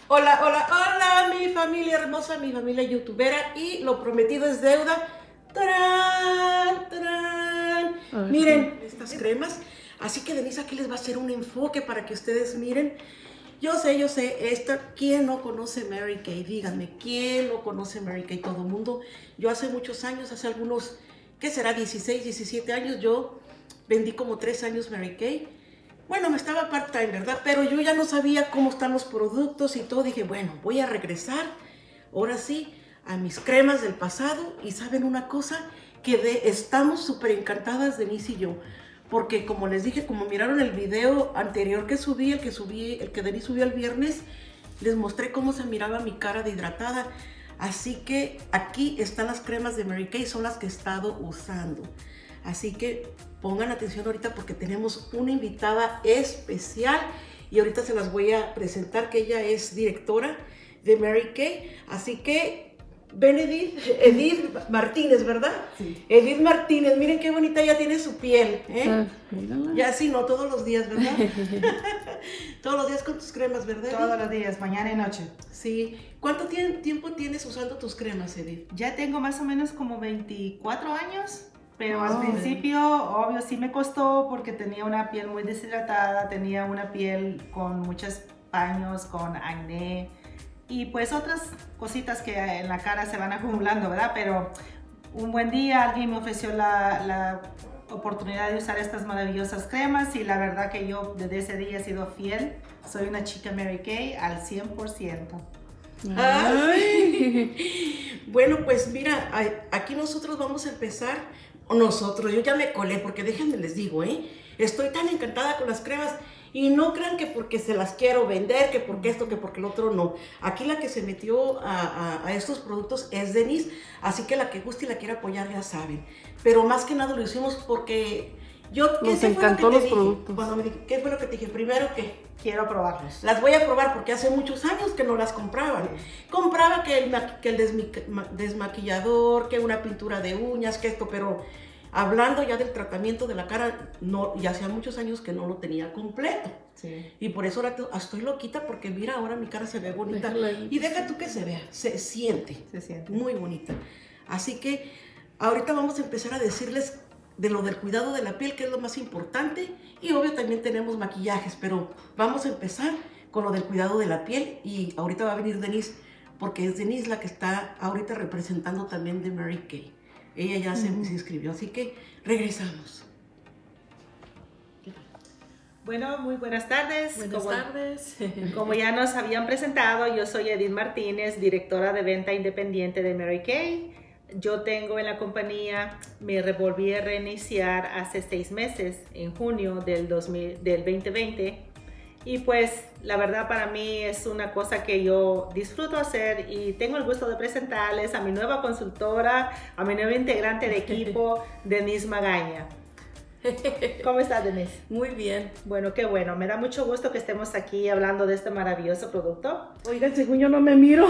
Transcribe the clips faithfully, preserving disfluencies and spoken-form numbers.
Hola, hola, hola, mi familia hermosa, mi familia youtubera, y lo prometido es deuda. ¡Tarán, tarán! Ay, Miren estas cremas. Así que Denise aquí les va a hacer un enfoque para que ustedes miren. Yo sé, yo sé, esta, ¿quién no conoce Mary Kay? Díganme, ¿quién no conoce Mary Kay? Todo el mundo. Yo hace muchos años, hace algunos, ¿qué será? dieciséis, diecisiete años, yo vendí como tres años Mary Kay. Bueno, me estaba part-time, ¿verdad? Pero yo ya no sabía cómo están los productos y todo. Dije, bueno, voy a regresar, ahora sí, a mis cremas del pasado. Y ¿saben una cosa? Que de, estamos súper encantadas, Denise y yo. Porque como les dije, como miraron el video anterior que subí, el que subí, el que Denise subió el viernes, les mostré cómo se miraba mi cara de hidratada. Así que aquí están las cremas de Mary Kay, son las que he estado usando. Así que pongan atención ahorita porque tenemos una invitada especial y ahorita se las voy a presentar, que ella es directora de Mary Kay. Así que ven, Edith, Edith Martínez, ¿verdad? Sí. Edith Martínez, miren qué bonita ya tiene su piel, ¿eh? Ah, mírala. Ya sí, no todos los días, ¿verdad? Todos los días con tus cremas, ¿verdad, Edith? Todos los días, mañana y noche. Sí. ¿Cuánto tiempo tienes usando tus cremas, Edith? Ya tengo más o menos como veinticuatro años, pero Oh, al principio, obvio, sí me costó porque tenía una piel muy deshidratada, tenía una piel con muchos paños, con acné y pues otras cositas que en la cara se van acumulando, ¿verdad? Pero un buen día alguien me ofreció la, la oportunidad de usar estas maravillosas cremas y la verdad que yo desde ese día he sido fiel. Soy una chica Mary Kay al cien por ciento. Ay. Bueno, pues mira, aquí nosotros vamos a empezar, nosotros, yo ya me colé, porque déjenme les digo, ¿eh? Estoy tan encantada con las cremas y no crean que porque se las quiero vender, que porque esto, que porque el otro, no. Aquí la que se metió a, a, a estos productos es Denise, así que la que guste y la quiera apoyar ya saben. Pero más que nada lo hicimos porque yo... Nos ¿qué encantó fue lo que te los dije? productos. Cuando me dije, ¿qué fue lo que te dije? Primero que... Quiero probarlos. Las voy a probar porque hace muchos años que no las compraban. Compraba que el, que el desmaquillador, que una pintura de uñas, que esto, pero hablando ya del tratamiento de la cara, no, y hacía muchos años que no lo tenía completo. Sí. Y por eso ahora estoy loquita porque mira, ahora mi cara se ve bonita. Déjala. Y deja tú que se vea, se siente. Se siente. Muy bonita. Así que ahorita vamos a empezar a decirles de lo del cuidado de la piel, que es lo más importante, y obvio también tenemos maquillajes, pero vamos a empezar con lo del cuidado de la piel, y ahorita va a venir Denise, porque es Denise la que está ahorita representando también de Mary Kay. Ella ya se, Uh-huh. se inscribió, así que regresamos. Bueno, muy buenas tardes. Buenas como, tardes. Como ya nos habían presentado, yo soy Edith Martínez, directora de venta independiente de Mary Kay. Yo tengo en la compañía, me volví a reiniciar hace seis meses, en junio del, dos mil, del veinte veinte. Y pues la verdad para mí es una cosa que yo disfruto hacer y tengo el gusto de presentarles a mi nueva consultora, a mi nueva integrante de equipo, Denise Magaña. ¿Cómo estás, Denise? Muy bien. Bueno, qué bueno. Me da mucho gusto que estemos aquí hablando de este maravilloso producto. Oigan, según yo no me miro.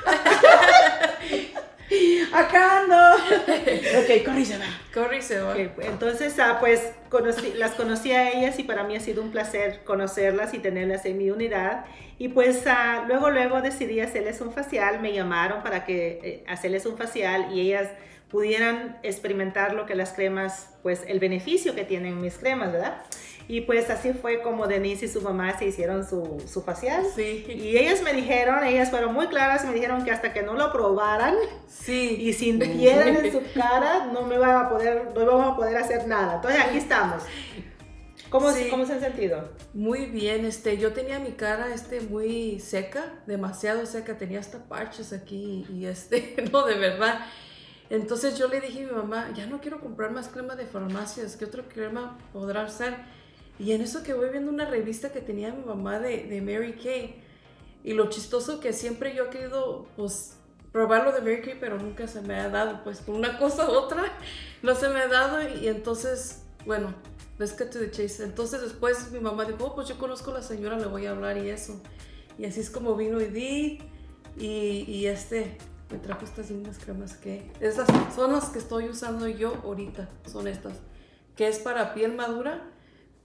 Acá ando. Ok, corre y se va. Corre y se va. Okay, entonces, ah, pues conocí, las conocí a ellas y para mí ha sido un placer conocerlas y tenerlas en mi unidad. Y pues ah, luego, luego decidí hacerles un facial. Me llamaron para que eh, hacerles un facial y ellas pudieran experimentar lo que las cremas, pues el beneficio que tienen mis cremas, ¿verdad? Y pues así fue como Denise y su mamá se hicieron su, su facial. Sí. Y ellas me dijeron, ellas fueron muy claras, me dijeron que hasta que no lo probaran Sí. y sintieran en su cara, no me van a poder, no vamos a poder hacer nada. Entonces aquí estamos. ¿Cómo, Sí. ¿Cómo se han sentido? Muy bien, este, yo tenía mi cara este, muy seca, demasiado seca, tenía hasta parches aquí y este, no, de verdad. Entonces yo le dije a mi mamá, ya no quiero comprar más crema de farmacias, ¿qué otra crema podrá usar? Y en eso que voy viendo una revista que tenía mi mamá de, de Mary Kay, y lo chistoso que siempre yo he querido, pues, probar lo de Mary Kay, pero nunca se me ha dado, pues, por una cosa u otra, no se me ha dado, y entonces, bueno, let's get to the chase. Entonces después mi mamá dijo, oh, pues yo conozco a la señora, le voy a hablar y eso. Y así es como vino Edith, y, y este... me trajo estas lindas cremas que estas son las que estoy usando yo ahorita, son estas, que es para piel madura,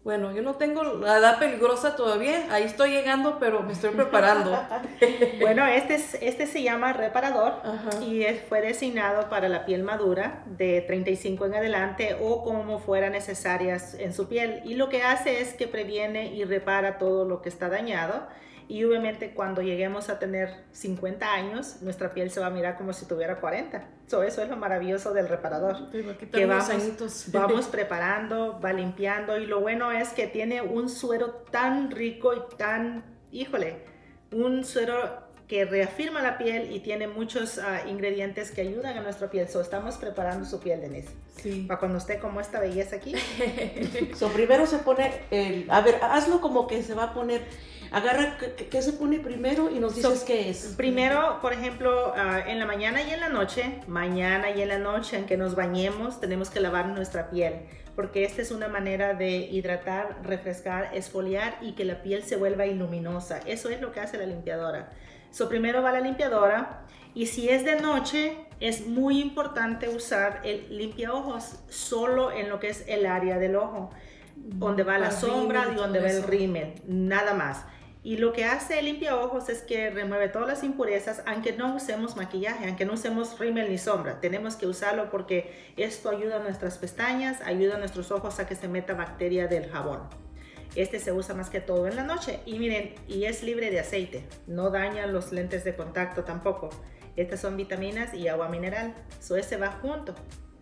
Bueno, yo no tengo la edad peligrosa todavía, ahí estoy llegando, pero me estoy preparando. Bueno, este, es, este se llama reparador. Ajá. Y es, fue designado para la piel madura de treinta y cinco en adelante o como fuera necesarias en su piel. Y lo que hace es que previene y repara todo lo que está dañado. Y obviamente cuando lleguemos a tener cincuenta años, nuestra piel se va a mirar como si tuviera cuarenta. So, eso es lo maravilloso del reparador. Que vamos, vamos preparando, va limpiando. Y lo bueno es que tiene un suero tan rico y tan, híjole, un suero que reafirma la piel y tiene muchos uh, ingredientes que ayudan a nuestra piel. So, estamos preparando su piel, Denise. Sí. Para cuando esté como esta belleza aquí. So, primero se pone, el, a ver, hazlo como que se va a poner, agarra, ¿qué, qué se pone primero? Y nos dices so, qué es. Primero, por ejemplo, uh, en la mañana y en la noche, mañana y en la noche, en que nos bañemos, tenemos que lavar nuestra piel. Porque esta es una manera de hidratar, refrescar, exfoliar y que la piel se vuelva luminosa. Eso es lo que hace la limpiadora. So, primero va la limpiadora y si es de noche es muy importante usar el limpiaojos solo en lo que es el área del ojo, donde va la sombra y donde va el rímel, nada más. Y lo que hace el limpiaojos es que remueve todas las impurezas, aunque no usemos maquillaje, aunque no usemos rímel ni sombra. Tenemos que usarlo porque esto ayuda a nuestras pestañas, ayuda a nuestros ojos a que se meta bacteria del jabón. Este se usa más que todo en la noche y miren, y es libre de aceite, no daña los lentes de contacto tampoco. Estas son vitaminas y agua mineral, so ese va junto.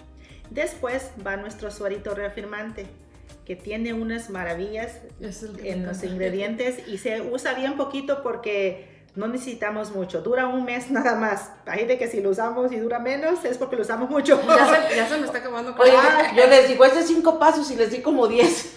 Después va nuestro suerito reafirmante, que tiene unas maravillas en los ingredientes y se usa bien poquito porque no necesitamos mucho, dura un mes nada más. Hay gente que si lo usamos y dura menos es porque lo usamos mucho. Ya se, ya se me está acabando. Oye, yo les digo, es de cinco pasos y les di como diez.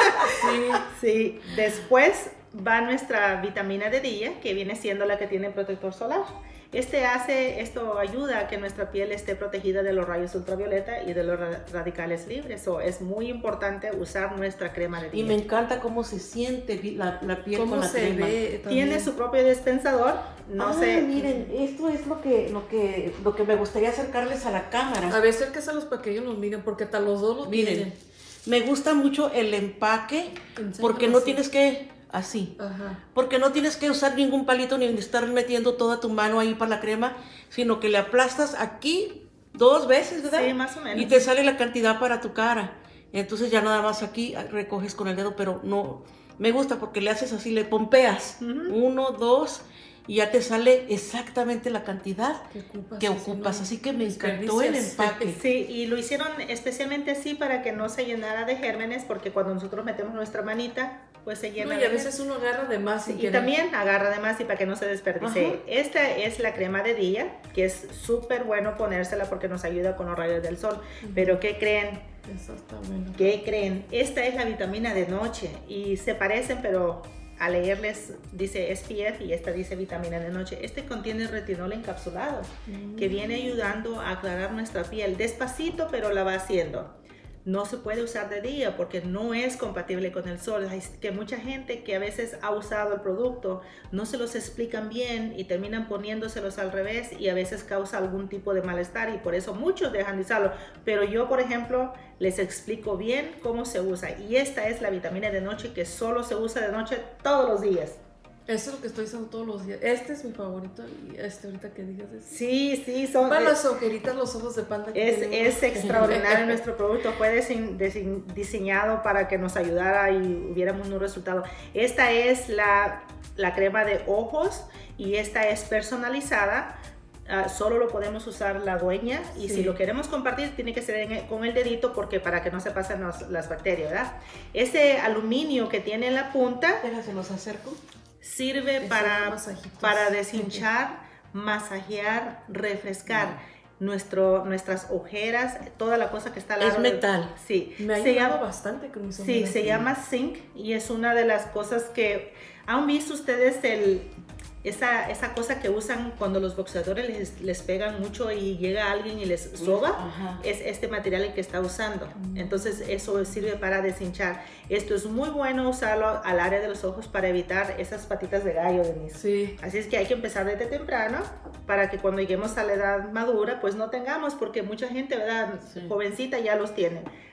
Sí, sí. Después va nuestra vitamina de día, que viene siendo la que tiene protector solar. Este hace, esto ayuda a que nuestra piel esté protegida de los rayos ultravioleta y de los radicales libres. So, es muy importante usar nuestra crema de día. Y me encanta cómo se siente la, la piel con la se crema. Ve Tiene su propio dispensador. No ah, sé. Miren, esto es lo que, lo, que, lo que me gustaría acercarles a la cámara. A ver, acérqueselos para que ellos nos miren, porque hasta los dos los miren. tienen. Me gusta mucho el empaque, porque no tienes que... Así, Ajá. Porque no tienes que usar ningún palito ni estar metiendo toda tu mano ahí para la crema, sino que le aplastas aquí dos veces, ¿verdad? Sí, más o menos. Y te sale la cantidad para tu cara. Entonces ya nada más aquí recoges con el dedo, pero no, me gusta porque le haces así, le pompeas, uh-huh. uno, dos, y ya te sale exactamente la cantidad que ocupas. Que ocupas. Si no, así que me encantó el empaque. Sí, y lo hicieron especialmente así para que no se llenara de gérmenes, porque cuando nosotros metemos nuestra manita, pues se llena. No, y a veces uno agarra de más. Y querer. También agarra de más y para que no se desperdice. Ajá. Esta es la crema de día, que es súper bueno ponérsela porque nos ayuda con los rayos del sol. Uh-huh. Pero ¿qué creen? Eso está bueno. ¿Qué creen? Esta es la vitamina de noche y se parecen, pero a leerles dice S P F y esta dice vitamina de noche. Este contiene retinol encapsulado, mm. que viene ayudando a aclarar nuestra piel. Despacito, pero la va haciendo. No se puede usar de día porque no es compatible con el sol. Hay que mucha gente que a veces ha usado el producto no se los explican bien y terminan poniéndoselos al revés y a veces causa algún tipo de malestar y por eso muchos dejan de usarlo. Pero yo, por ejemplo, les explico bien cómo se usa y esta es la vitamina de noche que solo se usa de noche todos los días. Eso es lo que estoy usando todos los días. Este es mi favorito y este ahorita que digas eso. Sí, sí, son... Para las ojeritas, los ojos de panda. Que es, es extraordinario nuestro producto. Fue dise dise diseñado para que nos ayudara y hubiéramos un resultado. Esta es la, la crema de ojos y esta es personalizada. Uh, solo lo podemos usar la dueña y sí. Si lo queremos compartir tiene que ser en el, con el dedito porque para que no se pasen los, las bacterias, ¿verdad? Ese aluminio que tiene en la punta... Déjase, los acerco. Sirve para, para deshinchar, masajear, refrescar no. nuestro, nuestras ojeras, toda la cosa que está al lado. Es metal. De, sí. Me ha se ayudado llama, bastante con mis Sí, se llama zinc y es una de las cosas que... ¿Han visto ustedes el... Esa, esa cosa que usan cuando los boxeadores les, les pegan mucho y llega alguien y les soba? Ajá. Es este material el que está usando. Entonces eso sirve para deshinchar. Esto es muy bueno usarlo al área de los ojos para evitar esas patitas de gallo, Denise. Sí. Así es que hay que empezar desde temprano para que cuando lleguemos a la edad madura pues no tengamos, porque mucha gente, ¿verdad? Sí. Jovencita ya los tiene.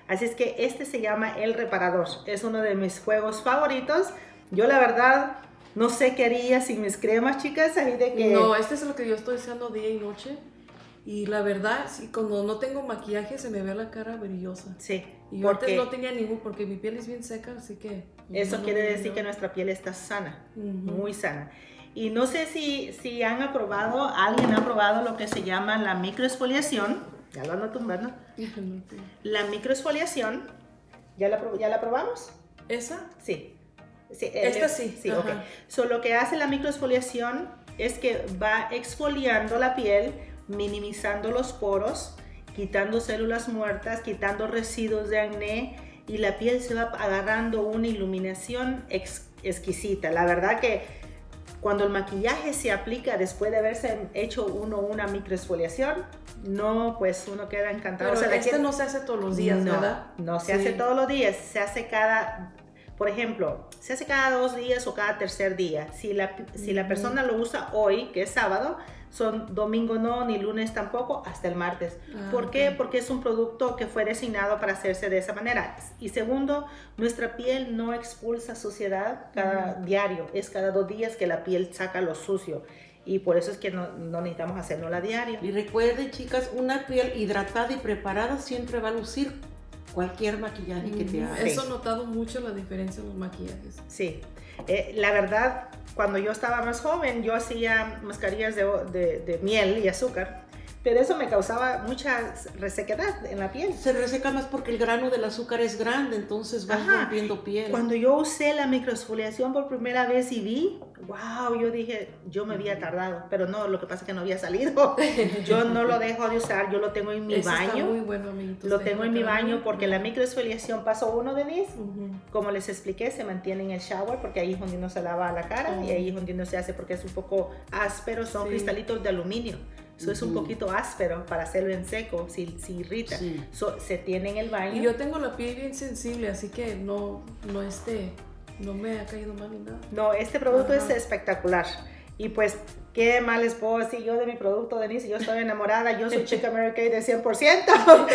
Así es que este se llama El Reparador. Es uno de mis juegos favoritos. Yo la verdad no sé qué haría sin mis cremas, chicas. Ahí de que... No, este es lo que yo estoy usando día y noche. Y la verdad, sí, cuando no tengo maquillaje se me ve la cara brillosa. Sí. Y yo antes no tenía ningún, porque mi piel es bien seca, así que... Eso no, quiere no, decir no. que nuestra piel está sana, Uh-huh. muy sana. Y no sé si, si han aprobado, alguien ha probado lo que se llama la microexfoliación. Ya lo ando tumbando. La microexfoliación, ¿ya la, ya la probamos? ¿Esa? Sí. sí Esta el, sí. Sí, ok. So, lo que hace la microexfoliación es que va exfoliando la piel, minimizando los poros, quitando células muertas, quitando residuos de acné, y la piel se va agarrando una iluminación ex, exquisita. La verdad que cuando el maquillaje se aplica después de haberse hecho uno una microexfoliación, no, pues uno queda encantado. Pero o sea, este que, no se hace todos los días, no, ¿verdad? No se sí. hace todos los días, se hace cada... Por ejemplo, se hace cada dos días o cada tercer día. Si la, si la persona lo usa hoy, que es sábado, son domingo no, ni lunes tampoco, hasta el martes. Ah, ¿Por qué? okay. Porque es un producto que fue designado para hacerse de esa manera. Y segundo, nuestra piel no expulsa suciedad cada uh-huh. diario. Es cada dos días que la piel saca lo sucio. Y por eso es que no, no necesitamos hacerlo a diario. Y recuerden, chicas, una piel hidratada y preparada siempre va a lucir cualquier maquillaje que te haga. Eso he notado mucho la diferencia en los maquillajes. Sí, eh, la verdad, cuando yo estaba más joven, yo hacía mascarillas de, de, de miel y azúcar, pero eso me causaba mucha resequedad en la piel. Se reseca más porque el grano del azúcar es grande, entonces vas Ajá. rompiendo piel. Cuando yo usé la microexfoliación por primera vez y vi, wow, yo dije, yo me había tardado, pero no, lo que pasa es que no había salido. Yo no lo dejo de usar, yo lo tengo en mi Eso baño. Está muy bueno, amiguitos. Lo tengo en mi baño porque la microexfoliación paso uno, Denise, uh-huh. como les expliqué, se mantiene en el shower porque ahí es donde uno se lava la cara uh-huh. y ahí es donde uno se hace porque es un poco áspero, son sí. cristalitos de aluminio. Eso uh-huh. es un poquito áspero para hacerlo en seco, si, si irrita. Sí. So, se tiene en el baño. Y yo tengo la piel bien sensible, así que no, no, este, no me ha caído mal ni nada. No, este producto Ajá. es espectacular. Y pues, ¿qué más les puedo decir yo de mi producto, Denise? Yo estoy enamorada, yo soy chica Mary Kay de cien por ciento.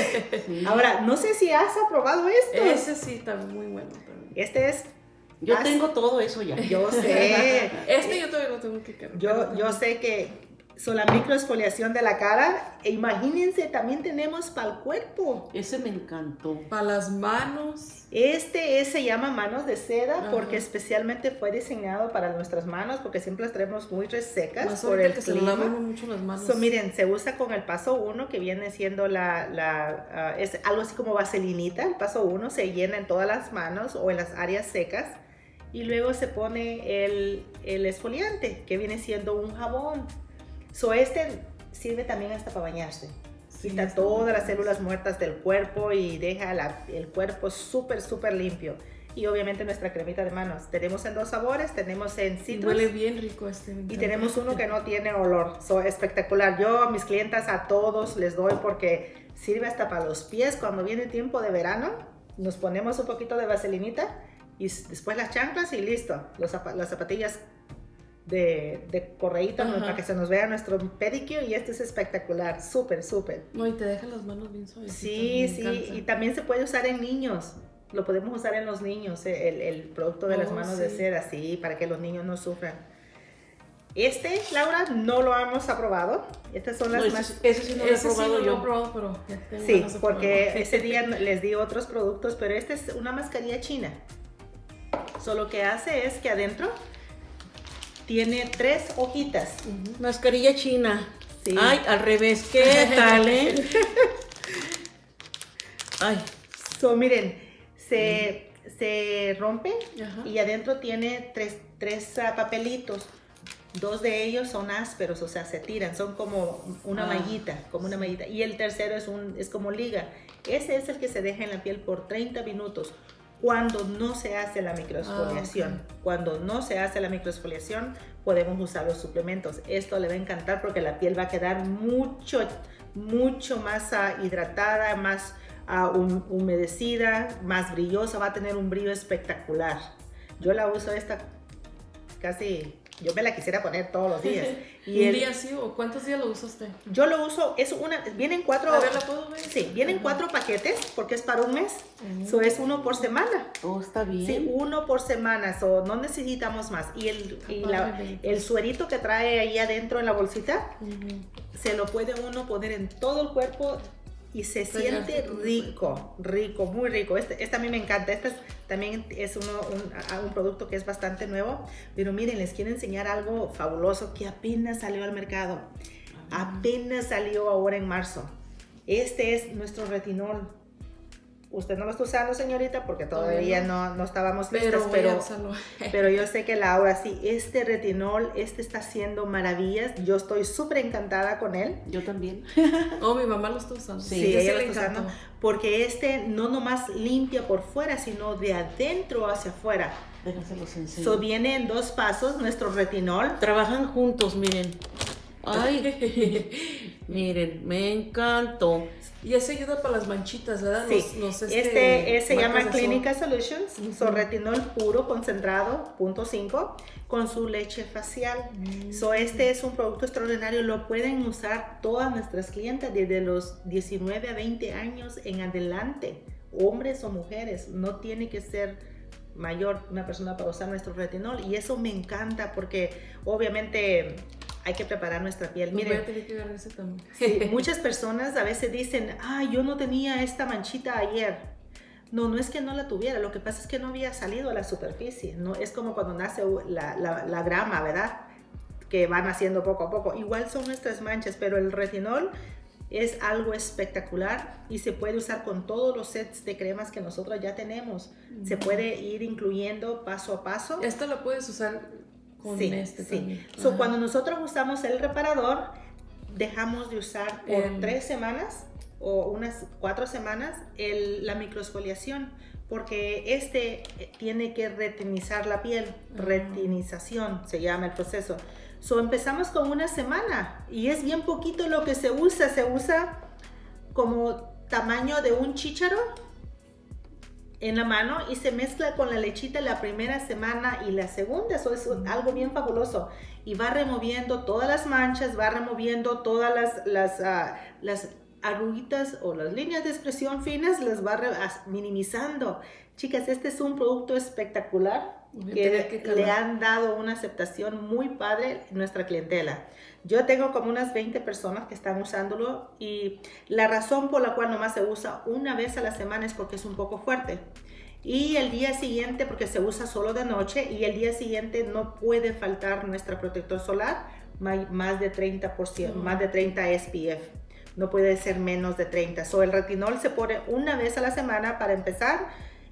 Sí. Ahora, no sé si has aprobado esto. Ese sí está muy bueno también. Este es... Yo has... tengo todo eso ya. Yo sé. Este yo todavía lo tengo que cargar. Yo, yo sé que... So, la microexfoliación de la cara, e imagínense, también tenemos para el cuerpo. Ese me encantó. Para las manos. Este es, se llama manos de seda Ajá. porque especialmente fue diseñado para nuestras manos porque siempre las tenemos muy resecas Más por el que clima. Se lavan mucho las manos. So, miren, se usa con el paso uno que viene siendo la, la uh, es algo así como vaselinita. El paso uno se llena en todas las manos o en las áreas secas y luego se pone el, el exfoliante que viene siendo un jabón. So, este sirve también hasta para bañarse. Sí, quita todas las células muertas del cuerpo y deja la, el cuerpo súper, súper limpio. Y obviamente nuestra cremita de manos. Tenemos en dos sabores, tenemos en citrus. Y huele bien rico este. Y tenemos uno que no tiene olor. So, espectacular. Yo a mis clientas a todos les doy porque sirve hasta para los pies. Cuando viene tiempo de verano, nos ponemos un poquito de vaselinita y después las chanclas y listo. Los, las zapatillas de, de correíta para que se nos vea nuestro pedicure y este es espectacular, súper, súper. No, y te deja las manos bien suaves. Sí, sí, encanta. Y también se puede usar en niños, lo podemos usar en los niños, el, el producto de oh, las manos sí. de seda, sí, para que los niños no sufran. Este, Laura, no lo hemos aprobado. Estas son las no, más... Ese, ese sí no lo he probado sí yo. Lo he probado, pero ya tengo sí, porque ese día les di otros productos, pero esta es una mascarilla china. Solo que hace es que adentro tiene tres hojitas. Uh-huh. Mascarilla china. Sí. Ay, al revés. ¿Qué tal, eh? Ay. So, miren, se, uh-huh. se rompe uh-huh. y adentro tiene tres, tres uh, papelitos. Dos de ellos son ásperos, o sea, se tiran, son como una ah. mallita, como una mallita. Y el tercero es, un, es como liga. Ese es el que se deja en la piel por treinta minutos. Cuando no se hace la microexfoliación, ah, okay. cuando no se hace la microexfoliación, podemos usar los suplementos. Esto le va a encantar porque la piel va a quedar mucho, mucho más uh, hidratada, más uh, hum humedecida, más brillosa, va a tener un brillo espectacular. Yo la uso esta casi yo me la quisiera poner todos los días. ¿Y un el, día sí o cuántos días lo usa usted? Yo lo uso, es una, vienen cuatro. A ver, ¿la puedo ver? Sí, vienen uh-huh. cuatro paquetes porque es para un mes. Eso uh-huh. so, es uno por semana. Oh, está bien. Sí, uno por semana, so, no necesitamos más. Y el, y la, el suerito que trae ahí adentro en la bolsita, uh-huh. se lo puede uno poner en todo el cuerpo. Y se siente rico, rico, muy rico. Este, este a mí me encanta. Este es, también es uno, un, un producto que es bastante nuevo. Pero miren, les quiero enseñar algo fabuloso que apenas salió al mercado. Apenas salió ahora en marzo. Este es nuestro retinol. Usted no lo está usando, señorita, porque todavía no, no estábamos listas, pero, pero, pero yo sé que Laura sí. Este retinol, este está haciendo maravillas. Yo estoy súper encantada con él. Yo también. Oh, mi mamá lo está usando. Sí, sí ella lo está usando. Porque este no nomás limpia por fuera, sino de adentro hacia afuera. Déjense los enseño. So, viene en dos pasos nuestro retinol. Trabajan juntos, miren. Ay, miren, me encantó. Y ese ayuda para las manchitas, ¿verdad? Sí, los, los, este, este se llama Clinical Solutions, uh-huh. so retinol puro concentrado, punto cinco, con su leche facial. Uh-huh. So este es un producto extraordinario, lo pueden usar todas nuestras clientas desde los diecinueve a veinte años en adelante, hombres o mujeres, no tiene que ser mayor una persona para usar nuestro retinol, y eso me encanta porque obviamente hay que preparar nuestra piel. Miren, voy a tener que dar ese también. Sí, muchas personas a veces dicen, ah, yo no tenía esta manchita ayer. No, no es que no la tuviera, lo que pasa es que no había salido a la superficie. No, es como cuando nace la, la, la grama, ¿verdad? Que van haciendo poco a poco. Igual son nuestras manchas, pero el retinol es algo espectacular y se puede usar con todos los sets de cremas que nosotros ya tenemos. Mm. Se puede ir incluyendo paso a paso. Esto lo puedes usar con sí, este sí. también. So, cuando nosotros usamos el reparador, dejamos de usar por um, tres semanas o unas cuatro semanas el, la microexfoliación, porque este tiene que retinizar la piel. Uh-huh. Retinización se llama el proceso. So, empezamos con una semana y es bien poquito lo que se usa. Se usa como tamaño de un chícharo en la mano y se mezcla con la lechita la primera semana y la segunda. Eso es algo bien fabuloso. Y va removiendo todas las manchas, va removiendo todas las, las, uh, las arruguitas o las líneas de expresión finas, las va minimizando. Chicas, este es un producto espectacular que, que le han dado una aceptación muy padre a nuestra clientela. Yo tengo como unas veinte personas que están usándolo y la razón por la cual nomás se usa una vez a la semana es porque es un poco fuerte. Y el día siguiente, porque se usa solo de noche, y el día siguiente no puede faltar nuestro protector solar, más de treinta por ciento, mm. más de treinta S P F. No puede ser menos de treinta. So, el retinol se pone una vez a la semana para empezar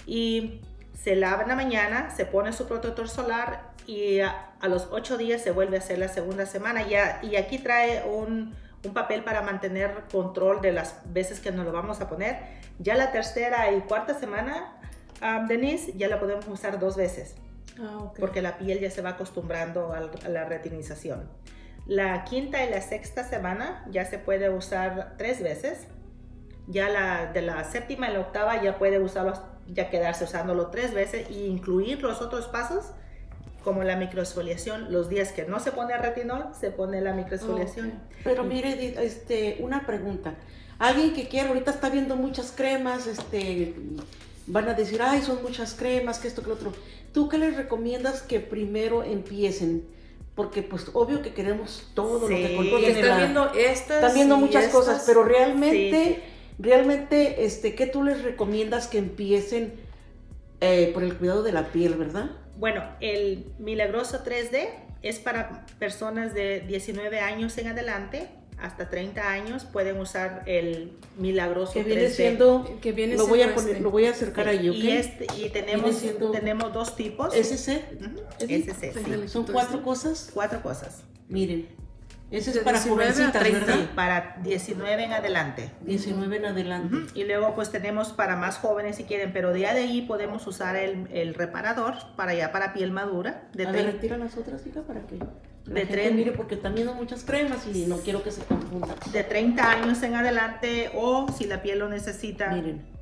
y se lava en la mañana, se pone su protector solar y a, a los ocho días se vuelve a hacer la segunda semana. Ya, y aquí trae un, un papel para mantener control de las veces que nos lo vamos a poner. Ya la tercera y cuarta semana, um, Denise, ya la podemos usar dos veces. Ah, okay. Porque la piel ya se va acostumbrando a, a la retinización. La quinta y la sexta semana ya se puede usar tres veces. Ya la, de la séptima y la octava ya puede usarlo, ya quedarse usándolo tres veces e incluir los otros pasos como la microexfoliación. Los días que no se pone retinol, se pone la microexfoliación. Okay. Pero mire, este, una pregunta. Alguien que quiera, ahorita está viendo muchas cremas, este, van a decir, ay, son muchas cremas, que esto, que lo otro. ¿Tú qué les recomiendas que primero empiecen? Porque pues obvio que queremos todo sí, lo que contiene. Están viendo estas. Están viendo muchas estas, cosas, pero realmente, sí. realmente, este, ¿qué tú les recomiendas que empiecen eh, por el cuidado de la piel, verdad? Bueno, el Milagroso tres D es para personas de diecinueve años en adelante, hasta treinta años pueden usar el Milagroso que viene tres D. Siendo, que viene lo, siendo voy a poner, este. lo voy a acercar sí. ahí, ¿ok? Y, este, y tenemos, siendo... tenemos dos tipos. ¿S C? Uh-huh. S C, sí. ¿Son cuatro cosas? Cuatro cosas. Miren. Ese es para jovencitas, ¿verdad? Sí, para diecinueve en adelante. diecinueve en adelante. Uh-huh. Y luego pues tenemos para más jóvenes si quieren, pero de ahí podemos usar el, el reparador para ya para piel madura. De a ver, retira las otras, hija, para que de treinta, mire, porque están viendo muchas cremas y no quiero que se confundan. De treinta años en adelante o si la piel lo necesita. Miren,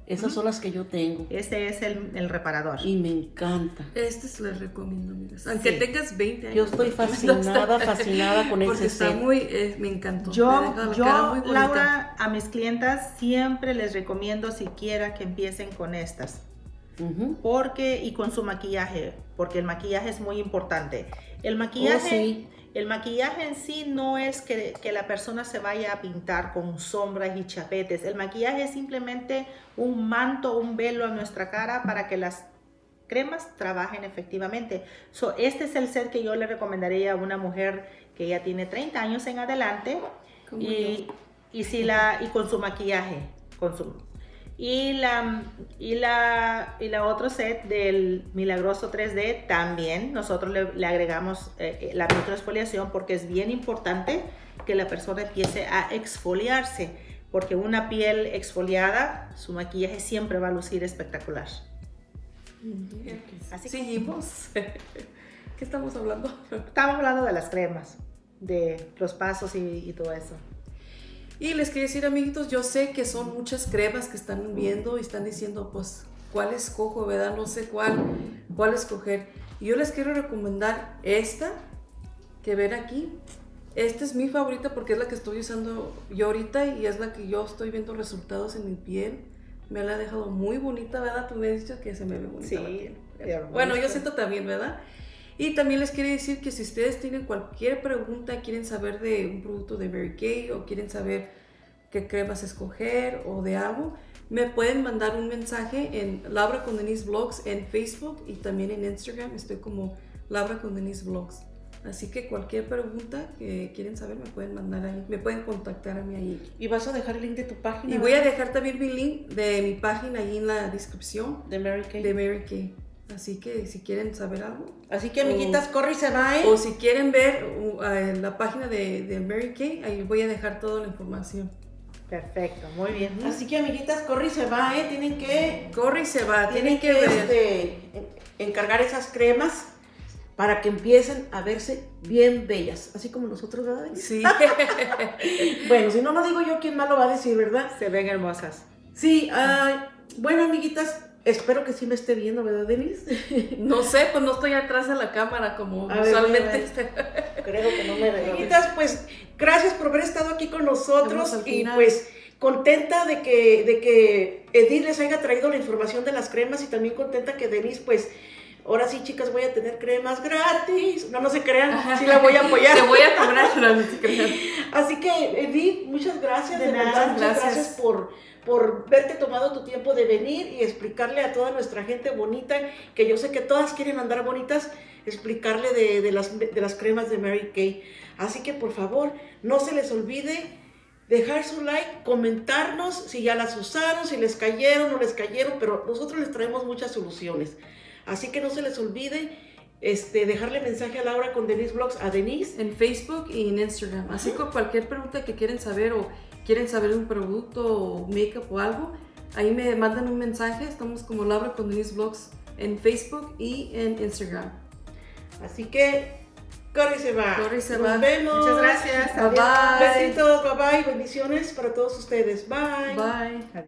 Esas son las que yo tengo. Este es el, el reparador. Y me encanta. Este se les recomiendo, amigas. Aunque Sí. tengas veinte años. Yo estoy fascinada, fascinada con Porque ese está set. muy, eh, me encantó. Me Yo, deja la yo cara muy bonita. Laura, a mis clientas siempre les recomiendo siquiera que empiecen con estas. Ujú. Porque, y con su maquillaje, porque el maquillaje es muy importante. El maquillaje, Oh, sí. el maquillaje en sí no es que, que la persona se vaya a pintar con sombras y chapetes. El maquillaje es simplemente un manto, un velo a nuestra cara para que las cremas trabajen efectivamente. So, este es el set que yo le recomendaría a una mujer que ya tiene treinta años en adelante Como y, yo. y, si la, y con su maquillaje. Con su, y la, y, la, y la otro set del Milagroso tres D también nosotros le, le agregamos eh, la microexfoliación porque es bien importante que la persona empiece a exfoliarse porque una piel exfoliada, su maquillaje siempre va a lucir espectacular. Así seguimos. ¿Qué estamos hablando? Estamos hablando de las cremas, de los pasos y, y todo eso. Y les quería decir, amiguitos, yo sé que son muchas cremas que están viendo y están diciendo, pues, ¿cuál escojo, verdad? No sé cuál, cuál escoger. Y yo les quiero recomendar esta, que ven aquí. Esta es mi favorita porque es la que estoy usando yo ahorita y es la que yo estoy viendo resultados en mi piel. Me la ha dejado muy bonita, ¿verdad? Tú me has dicho que se me ve bonita Sí, la piel. hermosa. Bueno, yo siento también, ¿verdad? Y también les quiero decir que si ustedes tienen cualquier pregunta, quieren saber de un producto de Mary Kay o quieren saber qué cremas escoger o de algo, me pueden mandar un mensaje en Laura con Denise Vlogs en Facebook y también en Instagram. Estoy como Laura con Denise Vlogs. Así que cualquier pregunta que quieren saber me pueden mandar ahí, me pueden contactar a mí ahí. Y vas a dejar el link de tu página. Y voy a dejar también mi link de mi página ahí en la descripción de Mary Kay. de Mary Kay. Así que si quieren saber algo. Así que, amiguitas, corre y se va, ¿eh? O si quieren ver uh, uh, la página de, de Mary Kay, ahí voy a dejar toda la información. Perfecto, muy bien. Así que, amiguitas, corre y se va, ¿eh? Tienen que, Corre y se va, tienen tienen que que ver. este, en- encargar esas cremas para que empiecen a verse bien bellas, así como nosotros, ¿verdad? Sí. Bueno, si no lo digo yo, ¿quién más lo va a decir, verdad? Se ven hermosas. Sí, ah, bueno, amiguitas, espero que sí me esté viendo, ¿verdad, Denise? No sé, pues no estoy atrás de la cámara como A ver, usualmente. voy a Creo que no me veo. Amiguitas, pues gracias por haber estado aquí con nosotros Vamos al y final. pues contenta de que, de que Edith les haya traído la información de las cremas y también contenta que Denise, pues ahora sí, chicas, voy a tener cremas gratis. No, no se crean, sí la voy a apoyar. Te voy a cobrar, no se crean. Así que, Edith, muchas gracias, de, De verdad, nada, muchas gracias, gracias. por, por verte tomado tu tiempo de venir y explicarle a toda nuestra gente bonita, que yo sé que todas quieren andar bonitas, explicarle de, de, las, de las cremas de Mary Kay. Así que, por favor, no se les olvide dejar su like, comentarnos si ya las usaron, si les cayeron o no les cayeron, pero nosotros les traemos muchas soluciones. Así que no se les olvide este, dejarle mensaje a Laura con Denise Vlogs, a Denise. En Facebook y en Instagram. Así que cualquier pregunta que quieren saber o quieren saber de un producto o make-up o algo, ahí me mandan un mensaje. Estamos como Laura con Denise Vlogs en Facebook y en Instagram. Así que, corre y se va. Corre y se Nos va. vemos. Muchas gracias. Bye bye. Besitos, bye bye. Bendiciones para todos ustedes. Bye. Bye.